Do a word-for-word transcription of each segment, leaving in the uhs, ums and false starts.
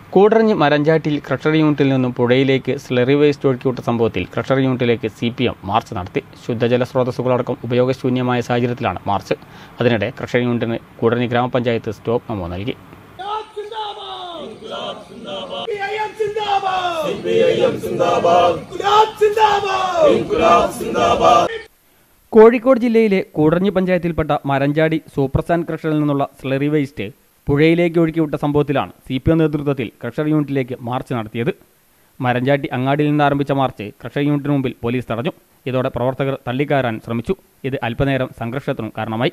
കൂടരഞ്ഞ് മരഞ്ചാട്ടിയിൽ crusher യൂണിറ്റിൽ നിന്നും പുഴയിലേക്ക് സ്ലറി വേസ്റ്റ് ഒഴുക്കിവിട്ട സംഭവത്തിൽ ക്രഷർ യൂണിറ്റിലേക്ക് സി പി എം മാർച്ച് നടത്തി. ശുദ്ധജല സ്രോതസ്സുകളടക്കം ഉപയോഗശൂന്യമായ സാഹചര്യത്തിലാണ് മാർച്ച്. അതിനിടെ ക്രഷർ യൂണിറ്റിന് കൂടരഞ്ഞ് ഗ്രാമപഞ്ചായത്ത് സ്റ്റോപ്പ് മെമ്മോ നൽകി. കോഴിക്കോട് ജില്ലയിലെ കൂടരഞ്ഞ് പഞ്ചായത്തിൽപ്പെട്ട മരഞ്ചാടി സൂപ്പർ സാൻഡ് ക്രഷറിൽ നിന്നുള്ള സ്ലറി വേസ്റ്റ് പുഴയിലേക്ക് ഒഴുക്കിവിട്ട സംഭവത്തിലാണ് സി പി എം നേതൃത്വത്തിൽ ക്രഷർ യൂണിറ്റിലേക്ക് മാർച്ച് നടത്തിയത്. മരഞ്ചാട്ടി അങ്ങാടിയിൽ നിന്ന് ആരംഭിച്ച മാർച്ച് ക്രഷർ യൂണിറ്റിന് മുമ്പിൽ പോലീസ് തടഞ്ഞു. ഇതോടെ പ്രവർത്തകർ തള്ളിക്കയറാൻ ശ്രമിച്ചു. ഇത് അല്പനേരം സംഘർഷത്തിനും കാരണമായി.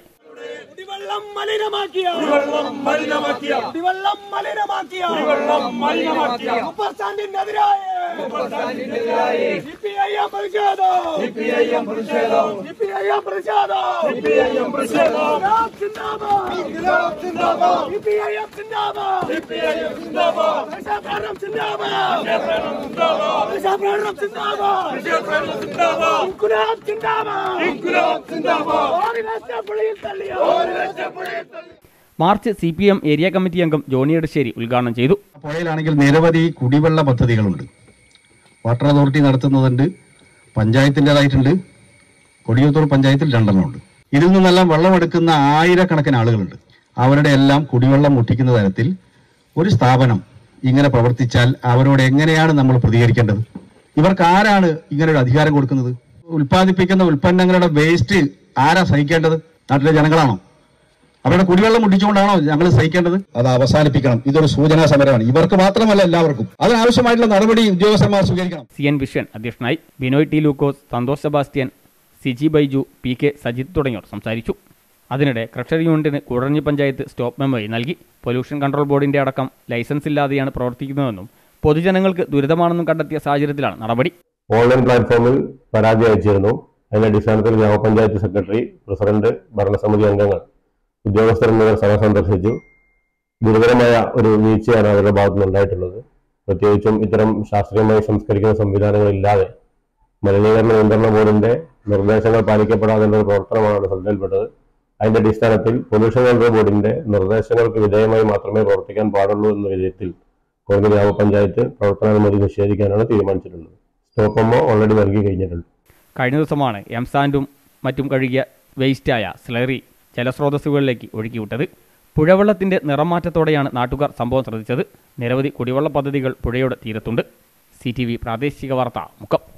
March C P M area committee അംഗം ജോണി എടശ്ശേരി ഉദ്ഘാടനം ചെയ്തു. പുഴയിലാണെങ്കിൽ നിരവധി കുടിവെള്ള പദ്ധതികളുണ്ട്. വാട്ടർ അതോറിറ്റി നടത്തുന്നതുണ്ട്, പഞ്ചായത്തിൻ്റെതായിട്ടുണ്ട്, കൊടിയത്തൂർ പഞ്ചായത്തിൽ രണ്ടെണ്ണമുണ്ട്. ഇതിൽ നിന്നെല്ലാം വെള്ളമെടുക്കുന്ന ആയിരക്കണക്കിന് ആളുകളുണ്ട്. അവരുടെ എല്ലാം കുടിവെള്ളം മുട്ടിക്കുന്ന തരത്തിൽ ഒരു സ്ഥാപനം ഇങ്ങനെ പ്രവർത്തിച്ചാൽ അവരോട് എങ്ങനെയാണ് നമ്മൾ പ്രതികരിക്കേണ്ടത്? ഇവർക്ക് ആരാണ് ഇങ്ങനെ ഒരു അധികാരം കൊടുക്കുന്നത്? ഉൽപ്പാദിപ്പിക്കുന്ന ഉൽപ്പന്നങ്ങളുടെ വേസ്റ്റ് ആരാ സഹിക്കേണ്ടത്? നാട്ടിലെ ജനങ്ങളാണോ? അവരുടെ കുടിവെള്ളം മുട്ടിച്ചുകൊണ്ടാണോ ഞങ്ങൾ സഹിക്കേണ്ടത്? അത് അവസാനിപ്പിക്കണം. ഇതൊരു സൂചനാ സമരമാണ്. ഇവർക്ക് മാത്രമല്ല, എല്ലാവർക്കും. അതിനാവശ്യമായിട്ടുള്ള നടപടി ഉദ്യോഗസ്ഥന്മാർ സ്വീകരിക്കണം. സി എൻ വിഷ്യൻ അധ്യക്ഷനായി. Binoy T Lukose, Santhosh Sebastian, Siji Baiju, P K Sajith തുടങ്ങിയവർ സംസാരിച്ചു. അതിനിടെ ക്രഷർ യൂണിറ്റിന് കൂടരഞ്ഞ് പഞ്ചായത്ത് സ്റ്റോപ്പ് മെമ്മോ നൽകി. പൊല്യൂഷൻ കൺട്രോൾ ബോർഡിന്റെ അടക്കം ലൈസൻസ് ഇല്ലാതെയാണ് പ്രവർത്തിക്കുന്നതെന്നും പൊതുജനങ്ങൾക്ക് ദുരിതമാണെന്നും കണ്ടെത്തിയ സാഹചര്യത്തിലാണ് നടപടി. ഓൺലൈൻ പ്ലാറ്റ്ഫോമിൽ പരാതി അയച്ചിരുന്നു. അതിന്റെ അടിസ്ഥാനത്തിൽ ഗ്രാമപഞ്ചായത്ത് സെക്രട്ടറി, പ്രസിഡന്റ്, ഭരണസമിതി അംഗങ്ങൾ, ഉദ്യോഗസ്ഥർ എന്നിവർ സ്ഥലം സന്ദർശിച്ചു. ഗുരുതരമായ ഒരു വീഴ്ചയാണ് അവരുടെ ഭാഗത്തുനിന്ന് ഉണ്ടായിട്ടുള്ളത്. പ്രത്യേകിച്ചും ഇത്തരം ശാസ്ത്രീയമായി സംസ്കരിക്കുന്ന സംവിധാനങ്ങളില്ലാതെ മലിനീകരണ നിയന്ത്രണ ബോർഡിന്റെ നിർദ്ദേശങ്ങൾ പാലിക്കപ്പെടാതെ ഒരു പ്രവർത്തനമാണ് ശ്രദ്ധയിൽപ്പെട്ടത്. അതിന്റെ അടിസ്ഥാനത്തിൽ പൊല്യൂഷൻ കൺട്രോൾ ബോർഡിന്റെ നിർദ്ദേശങ്ങൾക്ക് വിധേയമായി മാത്രമേ പ്രവർത്തിക്കാൻ പാടുള്ളൂ എന്ന വിധത്തിൽ കോന്നി ഗ്രാമപഞ്ചായത്ത് പ്രവർത്തനാനുമതി നിഷേധിക്കാനാണ് തീരുമാനിച്ചിട്ടുള്ളത്. സ്റ്റോപ്പ് മെമ്മോ ഓൾറെഡി നൽകി കഴിഞ്ഞിട്ടുണ്ട്. കഴിഞ്ഞ ദിവസമാണ് എം സാൻഡും മറ്റും കഴുകിയ വേസ്റ്റായ സ്ലറി ജലസ്രോതസ്സുകളിലേക്ക് ഒഴുക്കിവിട്ടത്. പുഴവെള്ളത്തിന്റെ നിറം മാറ്റത്തോടെയാണ് നാട്ടുകാർ സംഭവം ശ്രദ്ധിച്ചത്. നിരവധി കുടിവെള്ള പദ്ധതികൾ പുഴയുടെ തീരത്തുണ്ട്. സി ടി വി പ്രാദേശിക വാർത്ത മുക്കം.